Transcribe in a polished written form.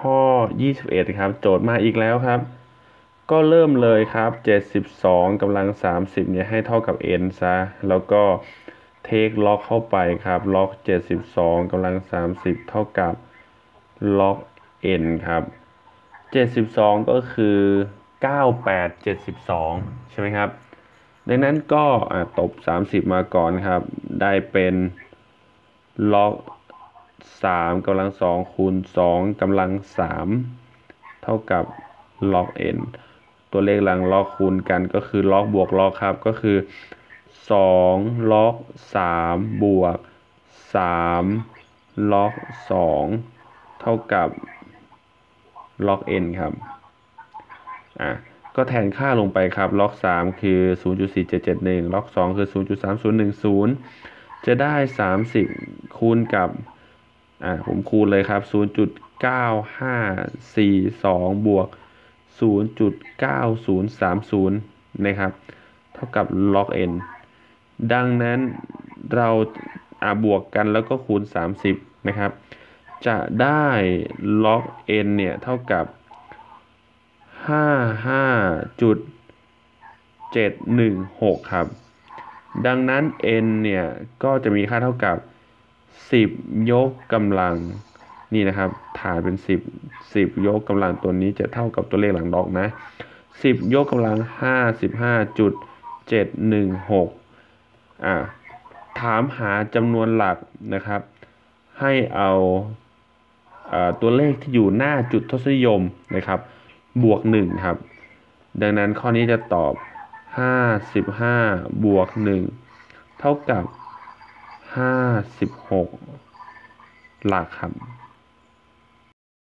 ข้อ21ครับโจทย์มาอีกแล้วครับก็เริ่มเลยครับ72กำลัง30เนี่ยให้เท่ากับ n ซะแล้วก็เทคล็อกเข้าไปครับล็อก72กำลัง30เท่ากับล็อก n ครับ72ก็คือ9872ใช่ไหมครับดังนั้นก็ตบ30มาก่อนครับได้เป็นล็อก3 กำลัง 2คูณ2 กำลัง 3เท่ากับล็อก n ตัวเลขหลังล็อกคูณกันก็คือล็อกบวกล็อกครับก็คือ2 ล็อก 3 บวก3 ล็อก 2เท่ากับล็อก n ครับอ่ะก็แทนค่าลงไปครับล็อก3คือ0.4771ล็อก2คือ0.3010จะได้30คูณกับผมคูณเลยครับ0.9542บวก0.9030นะครับเท่ากับล็อก n ดังนั้นเราบวกกันแล้วก็คูณ30นะครับจะได้ล็อก n เนี่ยเท่ากับ55.716ครับดังนั้น n เนี่ยก็จะมีค่าเท่ากับ10ยกกำลังนี่นะครับฐานเป็น10ยกกำลังตัวนี้จะเท่ากับตัวเลขหลังล็อกนะ10ยกกำลัง55.716ถามหาจำนวนหลักนะครับให้เอาตัวเลขที่อยู่หน้าจุดทศนิยมนะครับบวก1ครับดังนั้นข้อนี้จะตอบ55บวก1เท่ากับ56หลักครับ